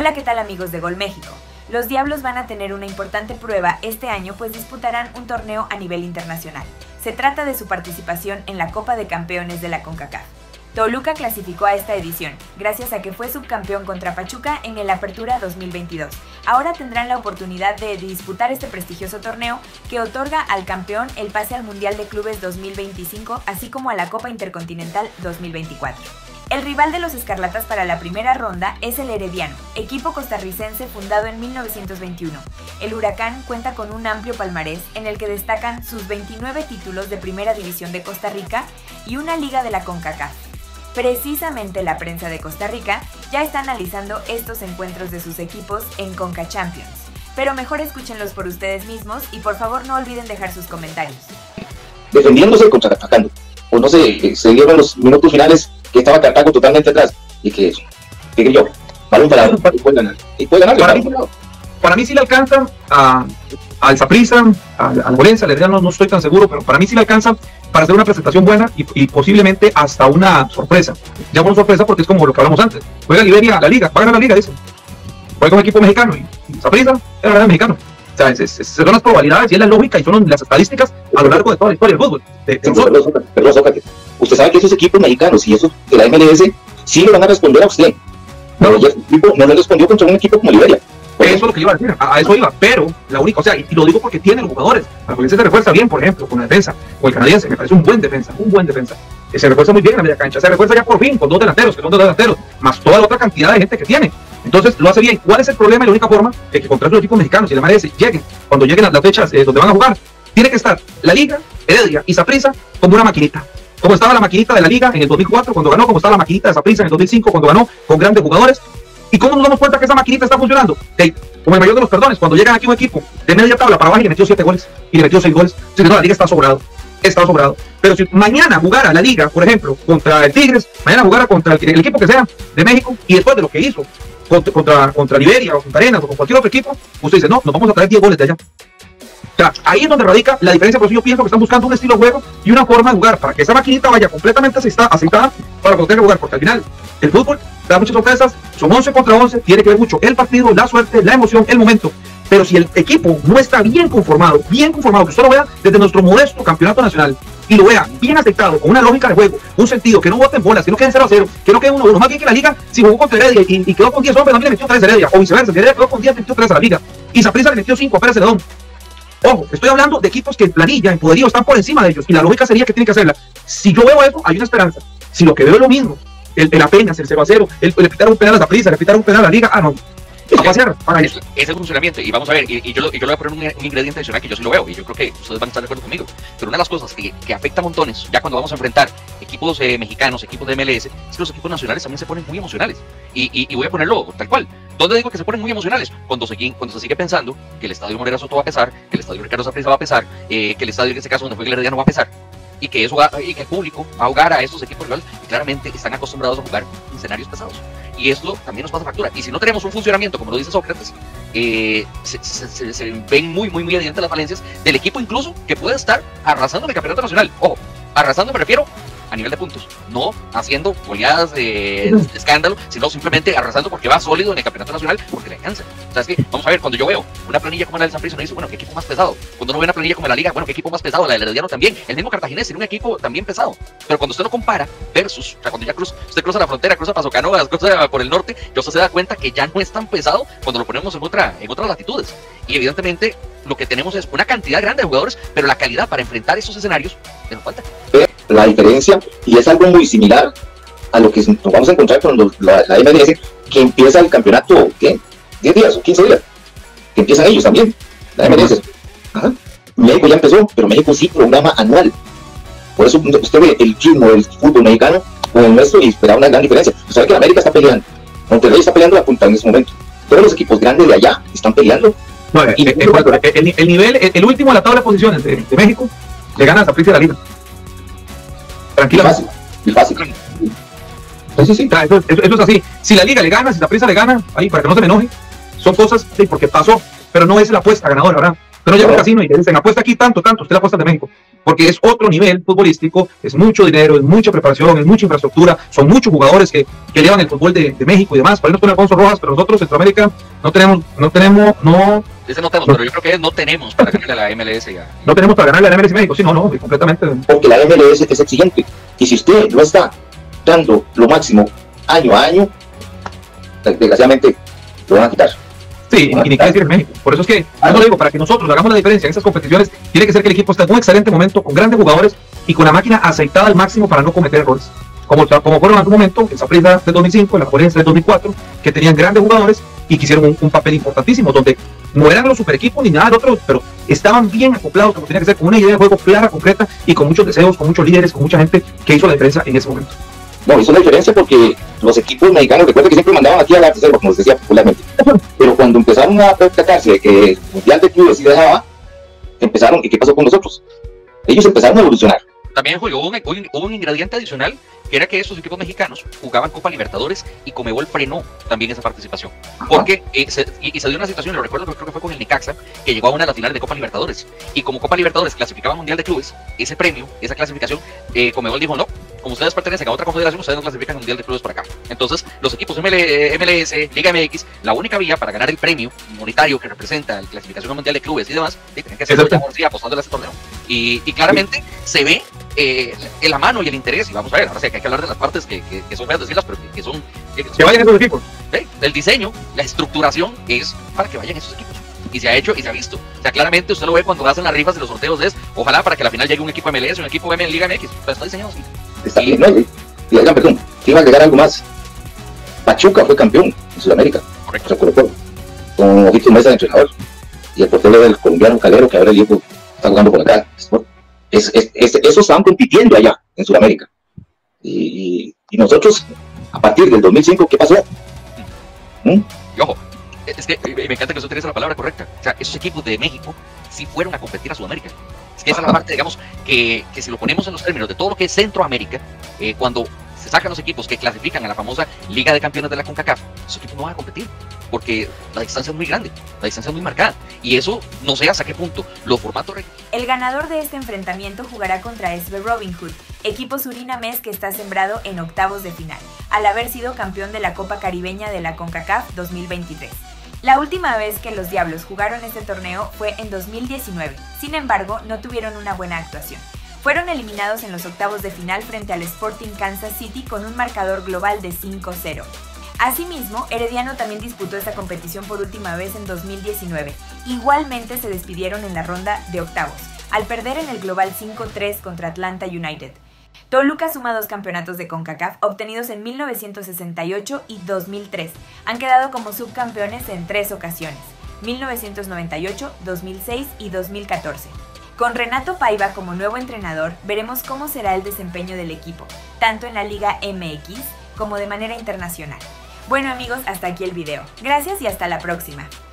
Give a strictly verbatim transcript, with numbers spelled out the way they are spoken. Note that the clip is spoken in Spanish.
Hola, ¿qué tal amigos de Gol México? Los Diablos van a tener una importante prueba este año, pues disputarán un torneo a nivel internacional. Se trata de su participación en la Copa de Campeones de la CONCACAF. Toluca clasificó a esta edición, gracias a que fue subcampeón contra Pachuca en el Apertura dos mil veintidós. Ahora tendrán la oportunidad de disputar este prestigioso torneo que otorga al campeón el pase al Mundial de Clubes dos mil veinticinco, así como a la Copa Intercontinental dos mil veinticuatro. El rival de los Escarlatas para la primera ronda es el Herediano, equipo costarricense fundado en mil novecientos veintiuno. El Huracán cuenta con un amplio palmarés en el que destacan sus veintinueve títulos de Primera División de Costa Rica y una liga de la CONCACAF. Precisamente la prensa de Costa Rica ya está analizando estos encuentros de sus equipos en Conca Champions. Pero mejor escúchenlos por ustedes mismos y por favor no olviden dejar sus comentarios. Defendiéndose y contraatacando. O no sé, se dieron los minutos finales que estaba Cartago totalmente atrás y que eso, que yo, balón para y puede ganar. Y puede ganar. Para mí, para mí sí le alcanza a, al Saprissa, al, al Valencia, al no, no estoy tan seguro, pero para mí sí le alcanza para hacer una presentación buena y, y posiblemente hasta una sorpresa. Ya una sorpresa porque es como lo que hablamos antes. Juega Liberia la liga, va a ganar la liga, dice. Juega un equipo mexicano y Saprissa es el mexicano. O sea, es, es, es, son las probabilidades y es la lógica y son las estadísticas a lo largo de toda la historia del fútbol. De, de sí, perdón, Sócrates, perdón, Sócrates. Usted sabe que esos equipos mexicanos y esos de la M L S sí le van a responder a usted. No, no, equipo no le respondió contra un equipo como Liberia. Eso es lo que iba a decir, a, a eso iba, pero la única, o sea, y, y lo digo porque tiene los jugadores. La Valencia se refuerza bien, por ejemplo, con la defensa, o el canadiense, me parece un buen defensa, un buen defensa. Eh, se refuerza muy bien en la media cancha, se refuerza ya por fin con dos delanteros, que son dos delanteros, más toda la otra cantidad de gente que tiene. Entonces lo hace bien. ¿Cuál es el problema y la única forma de que contra los equipos mexicanos y la M L S lleguen, cuando lleguen a las fechas eh, donde van a jugar? Tiene que estar la Liga, Heredia y Saprissa como una maquinita. Como estaba la maquinita de la Liga en el dos mil cuatro cuando ganó, como estaba la maquinita de Saprissa en el dos mil cinco cuando ganó, con grandes jugadores. ¿Y cómo nos damos cuenta que esa maquinita está funcionando? Okay, como el mayor de los perdones, cuando llegan aquí un equipo de media tabla para abajo y le metió siete goles y le metió seis goles, si no, la Liga está sobrado, está sobrado. Pero si mañana jugara la Liga, por ejemplo, contra el Tigres, mañana jugara contra el, el equipo que sea de México, y después de lo que hizo contra, contra, contra Liberia o contra Arenas o con cualquier otro equipo, usted dice, no, nos vamos a traer diez goles de allá. O sea, ahí es donde radica la diferencia. Por eso yo pienso que están buscando un estilo de juego y una forma de jugar para que esa maquinita vaya completamente aceitada para poder jugar, porque al final el fútbol da muchas sorpresas, son once contra once, tiene que ver mucho el partido, la suerte, la emoción, el momento. Pero si el equipo no está bien conformado, bien conformado, que usted lo vea desde nuestro modesto campeonato nacional y lo vea bien aceitado, con una lógica de juego, un sentido, que no boten bolas, que no queden cero a cero, que no quede uno a uno, más bien que la Liga, si jugó contra Heredia y, y quedó con diez hombres, también le metió tres a Heredia, o viceversa, si Heredia quedó con diez, le metió tres a la Liga, y Saprissa le metió cinco a Pérez Celedón. Ojo, estoy hablando de equipos que en planilla, en poderío, están por encima de ellos, y la lógica sería que tienen que hacerla. Si yo veo eso, hay una esperanza. Si lo que veo es lo mismo, el, el apenas, el cero a cero, el, el pitar un penal a Saprissa, el pitar un penal a la Liga, ah, no. Es, va a ser, para es, es el funcionamiento, y vamos a ver, y, y, yo, lo, y yo le voy a poner un, un ingrediente adicional que yo sí lo veo, y yo creo que ustedes van a estar de acuerdo conmigo. Pero una de las cosas que, que afecta a montones, ya cuando vamos a enfrentar equipos eh, mexicanos, equipos de M L S, es que los equipos nacionales también se ponen muy emocionales. Y, y, y voy a ponerlo tal cual. ¿Dónde digo que se ponen muy emocionales? Cuando se, cuando se sigue pensando que el estadio Morera Soto va a pesar, que el estadio Ricardo Saprissa va a pesar, eh, que el estadio en este caso donde fue el Herediano va a pesar, y que eso va, y que el público va a ahogar a estos equipos rivales, y claramente están acostumbrados a jugar en escenarios pesados. Y esto también nos pasa factura. Y si no tenemos un funcionamiento, como lo dice Sócrates, eh, se, se, se, se ven muy, muy, muy evidentes las falencias del equipo, incluso que puede estar arrasando en el campeonato nacional. Ojo, arrasando me refiero a nivel de puntos, no haciendo goleadas de, de escándalo, sino simplemente arrasando porque va sólido en el campeonato nacional, porque le alcanza. O sea, es que, vamos a ver, cuando yo veo una planilla como la del Saprissa, uno dice, bueno, ¿qué equipo más pesado? Cuando uno ve una planilla como la Liga, bueno, ¿qué equipo más pesado? La del Herediano también, el mismo Cartaginés tiene un equipo también pesado. Pero cuando usted lo compara versus, o sea, cuando ya cruza, usted cruza la frontera, cruza Paso Canoas, cruza por el norte, ya usted se da cuenta que ya no es tan pesado cuando lo ponemos en, otra, en otras latitudes. Y evidentemente lo que tenemos es una cantidad grande de jugadores, pero la calidad para enfrentar esos escenarios nos falta. La diferencia, y es algo muy similar a lo que nos vamos a encontrar con los, la, la M L S, que empieza el campeonato, ¿qué? diez días o quince días, que empiezan ellos también, la M L S. Ajá. México ya empezó, pero México sí programa anual. Por eso usted ve el ritmo del fútbol mexicano con el nuestro y espera una gran diferencia. Usted sabe que la América está peleando, Monterrey está peleando la punta en ese momento. Todos los equipos grandes de allá están peleando. No, el, el, el, el, el nivel, el, el último de la tabla de posiciones de, de México, le gana a Saprissa de la Liga. Tranquilamente. Fácil, fácil. Sí, sí, sí. Eso, eso, eso es así. Si la Liga le gana, si Saprissa le gana, ahí para que no se me enoje, son cosas sí, porque pasó, pero no es la apuesta ganadora, ¿verdad? Usted no llega a un casino y le dicen, apuesta aquí tanto, tanto, usted la apuesta de México. Porque es otro nivel futbolístico, es mucho dinero, es mucha preparación, es mucha infraestructura, son muchos jugadores que, que llevan el fútbol de, de México y demás. Por ahí nos pone Alfonso Rojas, pero nosotros, Centroamérica, no tenemos, no tenemos, no... Ese no tenemos, no, pero yo creo que no tenemos para ganarle a la M L S ya. No tenemos para ganarle a la M L S México, sí, no, no, completamente. Porque la M L S es exigente. Y si usted no está dando lo máximo año a año, desgraciadamente lo van a quitar. Sí, y ni qué decir en México. Por eso es que, yo no digo, para que nosotros hagamos la diferencia en esas competiciones, tiene que ser que el equipo esté en un excelente momento, con grandes jugadores y con la máquina aceitada al máximo para no cometer errores. Como, como fueron en algún momento, en Saprissa del dos mil cinco, en la Forense del dos mil cuatro, que tenían grandes jugadores y que hicieron un, un papel importantísimo, donde no eran los super equipos ni nada de otro, pero estaban bien acoplados, como tenía que ser, con una idea de juego clara, concreta y con muchos deseos, con muchos líderes, con mucha gente que hizo la diferencia en ese momento. No, hizo la diferencia porque los equipos mexicanos, recuerda que siempre mandaban aquí a la reserva, como se decía popularmente. Pero cuando empezaron a percatarse de que el Mundial de Clubes sí dejaba, empezaron, ¿y qué pasó con nosotros? Ellos empezaron a evolucionar. También, Julio, hubo un, hubo un ingrediente adicional, que era que estos equipos mexicanos jugaban Copa Libertadores y Conmebol frenó también esa participación. Ajá. Porque eh, se, y, y se dio una situación, lo recuerdo, creo que fue con el Necaxa, que llegó a una de las finales de Copa Libertadores. Y como Copa Libertadores clasificaba al Mundial de Clubes, ese premio, esa clasificación, eh, Conmebol dijo no. Como ustedes pertenecen a otra confederación, ustedes no clasifican al Mundial de Clubes para acá. Entonces, los equipos M L S, Liga M X, la única vía para ganar el premio monetario que representa la clasificación al Mundial de Clubes y demás, tienen que hacerlo ya por sí, apostando a este torneo. Y, y claramente se ve eh, la mano y el interés, y vamos a ver, ahora sí que hay que hablar de las partes que, que, que son feas decirlas, pero que, que son... Que, que vayan esos equipos. ¿sí? El diseño, la estructuración es para que vayan esos equipos. Y se ha hecho y se ha visto. O sea, claramente usted lo ve cuando hacen las rifas de los sorteos, es ojalá para que a la final llegue un equipo M L S, un equipo M L Liga M X, pero está diseñado así. Está bien, no, y, y, oigan, perdón, iba a agregar algo más. Pachuca fue campeón en Sudamérica, correcto, con, con Ojitos Mesa de entrenador, y el portero del colombiano Calero, que ahora el equipo está jugando por acá. Es, es, es, esos estaban compitiendo allá en Sudamérica. Y, y, y nosotros, a partir del dos mil cinco, ¿qué pasó? ¿Mm? Y ojo, es que me encanta que usted utilice la palabra correcta. O sea, esos equipos de México sí fueron a competir a Sudamérica. Es que esa es la parte, digamos, que, que si lo ponemos en los términos de todo lo que es Centroamérica, eh, cuando se sacan los equipos que clasifican a la famosa Liga de Campeones de la CONCACAF, esos equipos no van a competir, porque la distancia es muy grande, la distancia es muy marcada, y eso no sé hasta qué punto los formatos... El ganador de este enfrentamiento jugará contra S B Robin Hood, equipo surinamés que está sembrado en octavos de final, al haber sido campeón de la Copa Caribeña de la CONCACAF dos mil veintitrés. La última vez que los Diablos jugaron este torneo fue en dos mil diecinueve, sin embargo no tuvieron una buena actuación. Fueron eliminados en los octavos de final frente al Sporting Kansas City con un marcador global de cinco cero. Asimismo, Herediano también disputó esta competición por última vez en dos mil diecinueve. Igualmente se despidieron en la ronda de octavos, al perder en el global cinco tres contra Atlanta United. Toluca suma dos campeonatos de CONCACAF obtenidos en mil novecientos sesenta y ocho y dos mil tres. Han quedado como subcampeones en tres ocasiones, mil novecientos noventa y ocho, dos mil seis y dos mil catorce. Con Renato Paiva como nuevo entrenador, veremos cómo será el desempeño del equipo, tanto en la Liga M X como de manera internacional. Bueno amigos, hasta aquí el video. Gracias y hasta la próxima.